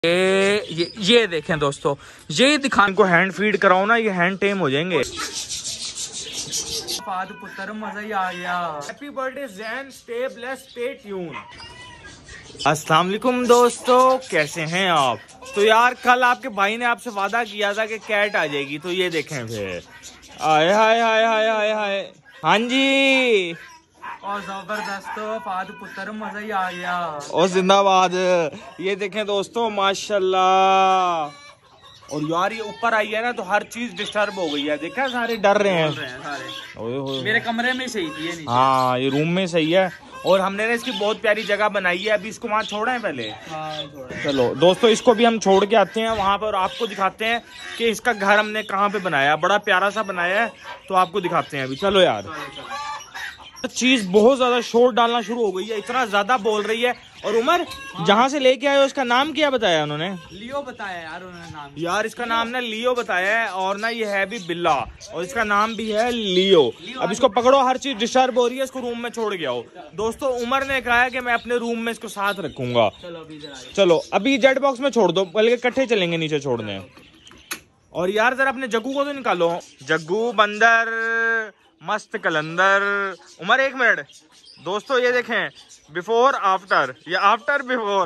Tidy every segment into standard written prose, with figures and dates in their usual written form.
ये देखें दोस्तों, ये दिखाने को हैंड फीड कराओ ना, ये हैंड टेम हो जाएंगे। पुत्र मजा ही आ गया। Happy birthday Zain, stay blessed, stay tuned. अस्सलाम वालेकुम दोस्तों, कैसे हैं आप? तो यार कल आपके भाई ने आपसे वादा किया था कि कैट आ जाएगी, तो ये देखें फिर आए हाय हाय हाय हाय हाय। हाँ जी, और जबरदस्त फादर पुत्र मजा ही आ गया। और जिंदाबाद। ये देखें दोस्तों माशाल्लाह। और यार ये ऊपर आई है ना तो हर चीज डिस्टर्ब हो गई है, देखा सारे डर रहे हैं सारे। मेरे कमरे में सही थी ये, हाँ ये रूम में सही है। और हमने ना इसकी बहुत प्यारी जगह बनाई है, अभी इसको वहाँ छोड़ा है पहले। चलो दोस्तों इसको भी हम छोड़ के आते हैं वहाँ पर और आपको दिखाते हैं कि इसका घर हमने कहाँ पे बनाया। बड़ा प्यारा सा बनाया है, तो आपको दिखाते हैं अभी। चलो यार चीज बहुत ज्यादा शोर डालना शुरू हो गई है, इतना ज्यादा बोल रही है। और उमर जहाँ से लेके आए उसका नाम क्या बताया उन्होंने? लियो बताया यार उन्होंने नाम। यार इसका नाम ना लियो बताया है, और ना ये है भी बिल्ला, और इसका नाम भी है लियो। अब इसको पकड़ो, हर चीज डिस्टर्ब हो रही है, इसको रूम में छोड़ के आओ। दोस्तों उमर ने कहा है कि मैं अपने रूम में इसको साथ रखूंगा। चलो अभी जेट बॉक्स में छोड़ दो, बल्कि इकट्ठे चलेंगे नीचे छोड़ने। और यार जरा अपने जग्गू को तो निकालो। जग्गू बंदर मस्त कलंदर। उमर एक मिनट दोस्तों, ये देखें बिफोर आफ्टर, ये आफ्टर बिफोर।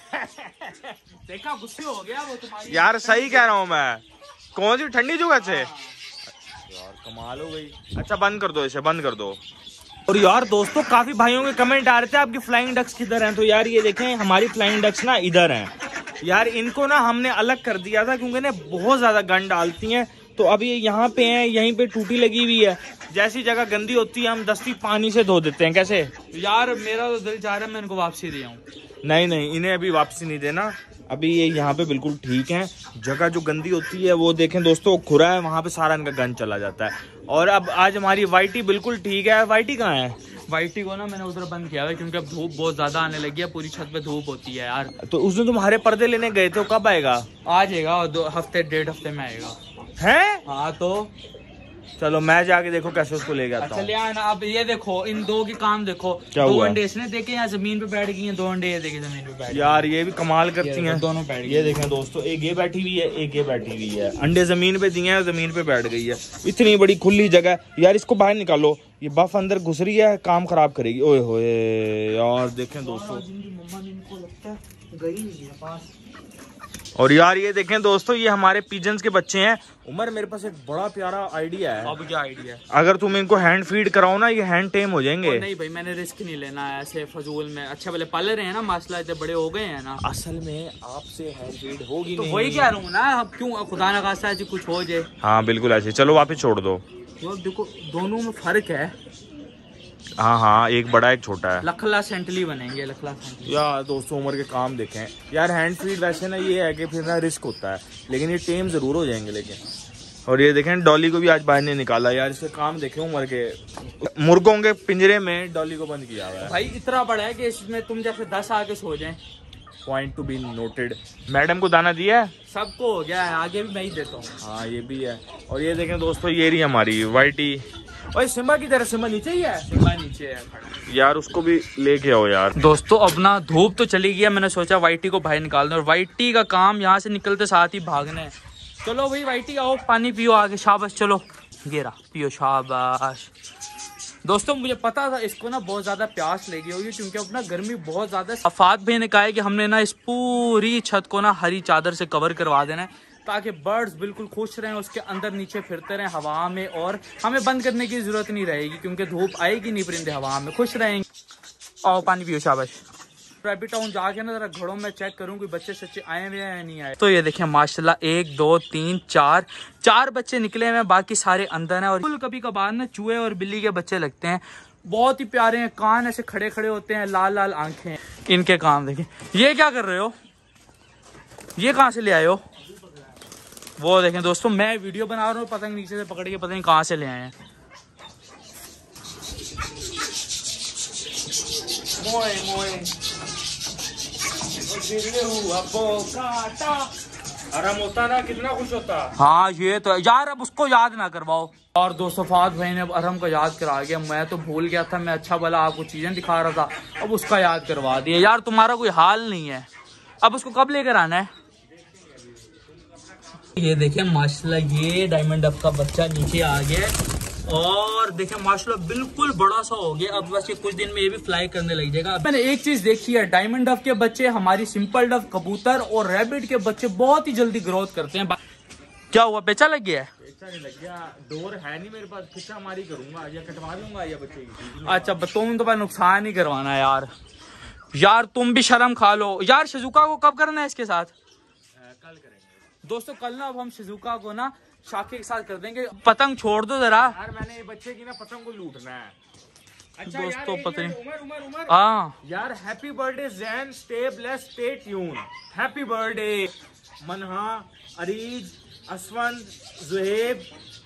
देखा गुस्से हो गया वो तुम्हारी। यार सही कह रहा हूँ मैं। कौन सी ठंडी जुगत से? यार कमाल हो गई। अच्छा बंद कर दो, इसे बंद कर दो। और यार दोस्तों काफी भाइयों के कमेंट आ रहे थे आपकी फ्लाइंग डक्स किधर हैं, तो यार ये देखें हमारी फ्लाइंग डक्स ना इधर हैं। यार इनको ना हमने अलग कर दिया था क्योंकि ना बहुत ज्यादा गंद डालती हैं, तो अब ये यहाँ पे हैं, यहीं पे टूटी लगी हुई है। जैसी जगह गंदी होती है हम दस्ती पानी से धो देते हैं। कैसे यार मेरा तो दिल चाह रहा है मैं इनको वापसी दिया हूँ। नहीं इन्हें अभी वापसी नहीं देना, अभी ये यहाँ पे बिल्कुल ठीक है। जगह जो गंदी होती है वो देखें दोस्तों खुरा है, वहाँ पे सारा इनका गंद चला जाता है। और अब आज हमारी वाइटी बिल्कुल ठीक है। वाइटी कहाँ है? वाइटी को ना मैंने उधर बंद किया है क्योंकि अब धूप बहुत ज्यादा आने लगी है, पूरी छत पे धूप होती है यार। तो उस दिन तुम्हारे पर्दे लेने गए थे, कब आएगा? आ जाएगा और 2 हफ्ते 1.5 हफ्ते में आएगा। है? हाँ तो चलो मैं जाके देखो कैसे उसको ले गया। चलिए ना अब ये देखो इन दो के काम देखो। क्या 2 अंडे इसने देखे यहाँ जमीन पे बैठ गई हैं, 2 अंडे ये देखे जमीन पे बैठ। यार ये भी कमाल करती हैं, दोनों बैठ गई। ये देखें दोस्तों, एक ये बैठी हुई है, एक ये बैठी हुई है। अंडे जमीन पे दिए हैं, जमीन पे बैठ गई है। इतनी बड़ी खुली जगह यार, इसको बाहर निकालो, ये बफ अंदर घुस रही है, काम खराब करेगी। ओए होए यार देखें दोस्तों, मम्मा ने इनको लगता है गई नहीं है पास। और यार ये देखें दोस्तों, ये हमारे पिजन्स के बच्चे हैं। उमर मेरे पास एक बड़ा प्यारा आइडिया है। अब क्या आइडिया है? अगर तुम इनको हैंड फीड कराओ ना, ये हैंड टेम हो जाएंगे। नहीं भाई मैंने रिस्क नहीं लेना है ऐसे फजूल में। अच्छे वाले पाल रहे हैं ना माशाल्लाह, इतने बड़े हो गए हैं ना। असल में आपसे हैंड फीड होगी तो नहीं। वही कह रहा हूँ ना, अब क्यों खुदा न खास्ता ऐसे कुछ हो जाए। हाँ बिल्कुल ऐसे। चलो वापिस छोड़ दो। तो देखो दोनों में फर्क है। हाँ एक बड़ा एक छोटा है। लखला सेंटली बनेंगे, लखला सेंटली। यार दोस्तों उम्र के काम देखें यार। हैंड फीड वैसे ना ये है कि फिर ना रिस्क होता है, लेकिन ये टेम जरूर हो जाएंगे लेकिन। और ये देखें डॉली को भी आज बाहर नहीं निकाला यार, इसके काम देखें। उम्र के मुर्गों के पिंजरे में डॉली को बंद किया हुआ है। भाई इतना बड़ा है कि इसमें तुम जैसे 10 आगे सो जाए। Point to be noted. Madam को दाना दिया है? सबको हो गया है, आगे भी मैं ही देता हूँ। हाँ ये भी है। और ये देखें दोस्तों, ये रही हमारी वाइटी। और सिम्बा की तरह, सिम्बा नीचे ही है। सिम्बा नीचे है यार, उसको भी लेके आओ यार। दोस्तों अब ना धूप तो चली गई है, मैंने सोचा वाइटी को बाहर निकाल दें। और वाइटी का काम यहाँ से निकलते साथ ही भागना है। चलो भाई वाइटी आओ, पानी पियो आगे। शाबाश, चलो गेरा पियो, शाबाश। दोस्तों मुझे पता था इसको ना बहुत ज्यादा प्यास लगी होगी क्योंकि अब ना गर्मी बहुत ज्यादा। अफात भाई ने कहा है कि हमने ना इस पूरी छत को ना हरी चादर से कवर करवा देना है ताकि बर्ड्स बिल्कुल खुश रहें, उसके अंदर नीचे फिरते रहें हवा में, और हमें बंद करने की जरूरत नहीं रहेगी क्योंकि धूप आएगी नहीं, परिंदे हवा में खुश रहेंगे। आओ पानी पियो, शाबाश। रैबिट टाउन जाके ना जरा घरों में चेक करूँ कोई बच्चे सच्चे आए हुए हैं या नहीं आए। तो ये देखें माशाल्लाह 1 2 3 4 बच्चे निकले हुए हैं, बाकी सारे अंदर हैं। और कभी कभार ना चूहे और बिल्ली के बच्चे लगते हैं, बहुत ही प्यारे हैं। कान ऐसे खड़े खड़े होते हैं, लाल लाल आंखें। इनके काम देखें। ये क्या कर रहे हो? ये कहाँ से ले आए हो? वो देखें दोस्तों, मैं वीडियो बना रहा हूँ, पतंग नीचे से पकड़ के पता नहीं कहाँ से ले आए हैं। मोए मोए आराम होता ना, कितना खुश होता। हाँ ये तो यार, अब उसको याद ना करवाओ। और दोस्तों फाद भाई ने अब अरहम को याद करा गया। मैं तो भूल गया था, मैं अच्छा भला आपको चीजें दिखा रहा था, अब उसका याद करवा दिया। यार तुम्हारा कोई हाल नहीं है। अब उसको कब लेकर आना है? ये देखें माशाल्लाह, ये डायमंड डक का बच्चा नीचे आ गया और देखें माशाल्लाह बिल्कुल बड़ा सा हो गया। अब बस ये कुछ दिन में ये भी फ्लाई करने लग जाएगा। मैंने एक चीज देखी है, डायमंड डक के बच्चे, हमारी सिंपल डक, कबूतर और रैबिट के बच्चे बहुत ही जल्दी ग्रोथ करते हैं। क्या हुआ, पेचा लग गया है? पेचा नहीं लग गया, डोर है नहीं मेरे पास, खिंचा मारी करूंगा या कटवा दूंगा या बच्चे की। अच्छा, तुम तो नुकसान ही करवाना यार। यार तुम भी शर्म खा लो यार। शिजुका को कब करना है इसके साथ? कल करेंगे दोस्तों। कल ना अब हम शिजुका को ना शाके के साथ कर देंगे। पतंग छोड़ दो जरा यार, मैंने ये बच्चे की ना पतंग को लूटना है। अच्छा दोस्तों पतंग उमर हाँ यार। Happy birthday Zain, stay blessed, stay tuned. Happy birthday Manha, Areej, Aswant, Juhaib,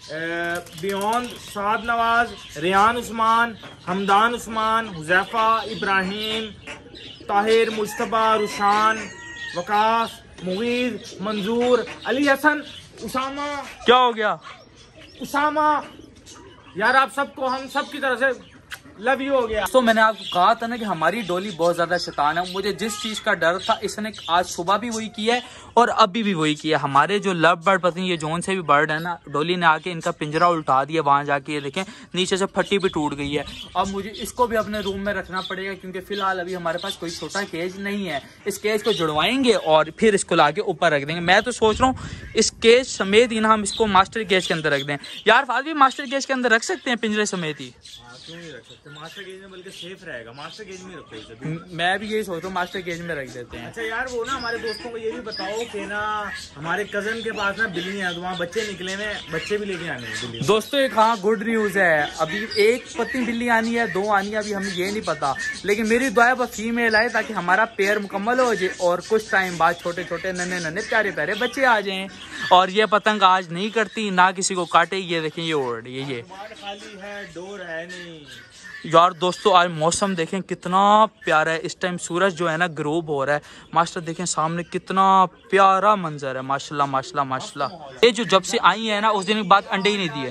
बियॉन्ड, साद नवाज, रियान उस्मान, हमदान उस्मान, हुजैफा, इब्राहिम, ताहिर, मुस्तफा, रुशान, वकास, मुगीज, मंजूर, अली हसन, उसामा। क्या हो गया उसामा? यार आप सबको हम सब की तरफ से लव यू हो गया। तो मैंने आपको कहा था ना कि हमारी डोली बहुत ज्यादा शैतान है। मुझे जिस चीज का डर था इसने आज सुबह भी वही किया है और अभी भी वही किया। हमारे जो लव बर्ड, पता नहीं ये जोन से भी बर्ड है ना, डोली ने आके इनका पिंजरा उल्टा दिया वहां जाके। ये देखें नीचे से फट्टी भी टूट गई है। अब मुझे इसको भी अपने रूम में रखना पड़ेगा क्योंकि फिलहाल अभी हमारे पास कोई छोटा केज नहीं है। इस केज को जुड़वाएंगे और फिर इसको लाके ऊपर रख देंगे। मैं तो सोच रहा हूँ इस केज समेत ही ना हम इसको मास्टर केज के अंदर रख दें। यार फाद भी मास्टर केज के अंदर रख सकते हैं पिंजरे समेत ही? क्यों नहीं रख सकते? मास्टर केज में बल्कि सेफ रहेगा। मास्टर केज में रखो इसे। मैं भी यही सोच रहा हूँ मास्टर केज में रख देते हैं। अच्छा यार वो ना हमारे दोस्तों को ये भी बताओ कि ना हमारे कजन के पास ना बिल्लियां, तो वहाँ बच्चे निकले में, बच्चे भी लेके आने हैं दोस्तों। एक हाँ गुड न्यूज है, अभी एक पत्नी बिल्ली आनी है, 2 आनी है, अभी हमें ये नहीं पता। लेकिन मेरी दुआ है बस फीमेल आए ताकि हमारा पेयर मुकम्मल हो जाए और कुछ टाइम बाद छोटे छोटे नन्हे नन्हे प्यारे प्यारे बच्चे आ जाएं। और ये पतंग आज नहीं करती ना किसी को काटे। ये देखें ये उड़ रही है, ये खाली है, डोर है नहीं। यार दोस्तों आज मौसम देखें कितना प्यारा है। इस टाइम सूरज जो है ना ग्रूब हो रहा है। मास्टर देखें सामने कितना प्यारा मंजर है। माशाल्लाह माशाल्लाह माशाल्लाह। ये जो जब से आई है ना उस दिन के बाद अंडे ही नहीं दिए।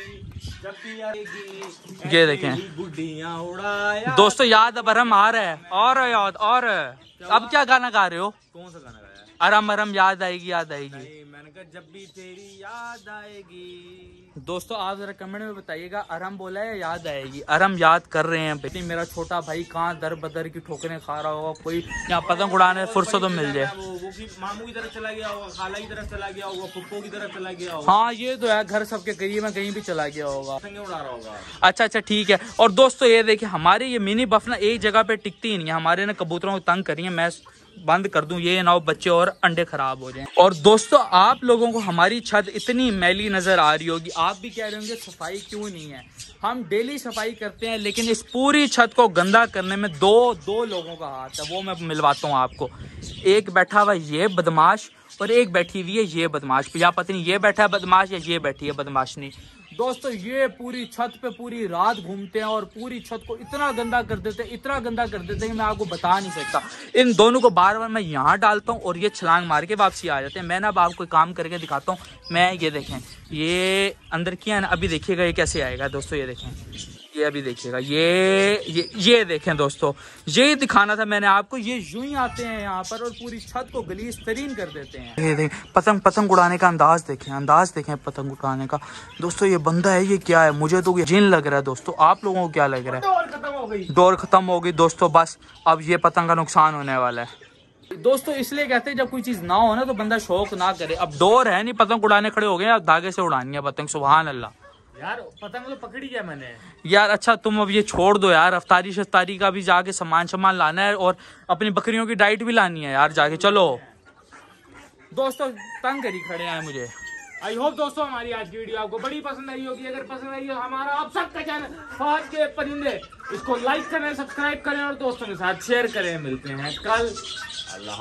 ये देखें दोस्तों, याद अब अरम आ रहा है और याद। और अब क्या गाना गा रहे हो? कौन सा गाना गाया? अरम अरम याद आएगी याद आएगी। मैंने कहा जब भी तेरी याद आएगी। दोस्तों आप जरा कमेंट में बताइएगा अरम बोला है याद आएगी? अरम याद कर रहे हैं बेटी। मेरा छोटा भाई कहाँ दर बदर की ठोकरें खा रहा होगा, कोई यहाँ पतंग उड़ाने फुर्सत तो मिल जाए। वो मामू की तरफ चला गया होगा, खाला की तरफ चला गया होगा, पुप्पो की तरफ चला गया होगा। हाँ ये तो है, घर सबके करीब में कहीं भी चला गया होगा, उड़ा रहा होगा। अच्छा अच्छा ठीक है। और दोस्तों ये देखिए हमारे ये मिनी बफ ना एक जगह पे टिकती ही नहीं है। हमारे ना कबूतरों को तंग करी है। मैं बंद कर दूं ये ना बच्चे और अंडे खराब हो जाएं। और दोस्तों आप लोगों को हमारी छत इतनी मैली नजर आ रही होगी, आप भी कह रहे होंगे सफाई क्यों नहीं है? हम डेली सफाई करते हैं लेकिन इस पूरी छत को गंदा करने में दो लोगों का हाथ है। वो मैं मिलवाता हूँ आपको। एक बैठा हुआ ये बदमाश और एक बैठी हुई है ये बदमाश। या पता नहीं ये बैठा है बदमाश या ये बैठी है बदमाशनी। दोस्तों ये पूरी छत पे पूरी रात घूमते हैं और पूरी छत को इतना गंदा कर देते हैं, इतना गंदा कर देते हैं कि मैं आपको बता नहीं सकता। इन दोनों को बार बार मैं यहाँ डालता हूँ और ये छलांग मार के वापसी आ जाते हैं। मैं ना अब आपको काम करके दिखाता हूँ। मैं ये देखें ये अंदर किया है ना, अभी देखिएगा ये कैसे आएगा दोस्तों। ये देखें ये अभी देखिएगा ये देखें दोस्तों, ये दिखाना था मैंने आपको। ये यूं ही आते हैं यहाँ पर और पूरी छत को गलीज तरीन कर देते हैं। ये देखें पतंग उड़ाने का अंदाज देखें पतंग उड़ाने का। दोस्तों ये बंदा है, ये क्या है? मुझे तो जिन लग रहा है दोस्तों। आप लोगों को क्या लग रहा है? डोर खत्म हो गई दोस्तों। बस अब ये पतंग का नुकसान होने वाला है दोस्तों। इसलिए कहते हैं जब कोई चीज ना हो ना तो बंदा शौक ना करे। अब डोर है नहीं, पतंग उड़ाने खड़े हो गए, अब धागे से उड़ानी है पतंग। सुभान अल्लाह। यार पतंग तो पकड़ी है मैंने यार। अच्छा तुम अब ये छोड़ दो यार, अफ्तारी शफ्तारी का भी जाके सामान लाना है और अपनी बकरियों की डाइट भी लानी है यार जाके। चलो दोस्तों तंग करी खड़े हैं मुझे। आई होप दोस्तों हमारी आज की वीडियो आपको बड़ी पसंद आई होगी। अगर पसंद आई हो हमारा आप सबका चैनल फहद के परिंदे, इसको लाइक करें, सब्सक्राइब करें और दोस्तों के साथ शेयर करें। मिलते हैं कल। अल्लाह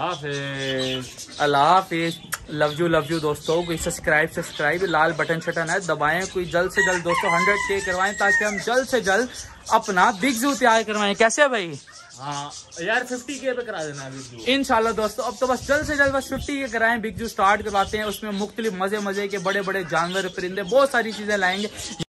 हाफिज। लव यू दोस्तों। कोई सब्सक्राइब लाल बटन छटन है दबाएं। कोई जल्द से जल्द दोस्तों 100K करवाएं ताकि हम जल्द से जल्द अपना बिग जू तैयार करवाएं। कैसे है भाई? हाँ यार 50K पे करा देना बिग जू इंशाल्लाह दोस्तों। अब तो बस जल्द से जल्द बस 50K कराएं, बिग जू स्टार्ट करवाते हैं। उसमें मुख्तलिफ मजे के बड़े बड़े जानवर परिंदे बहुत सारी चीजें लाएंगे।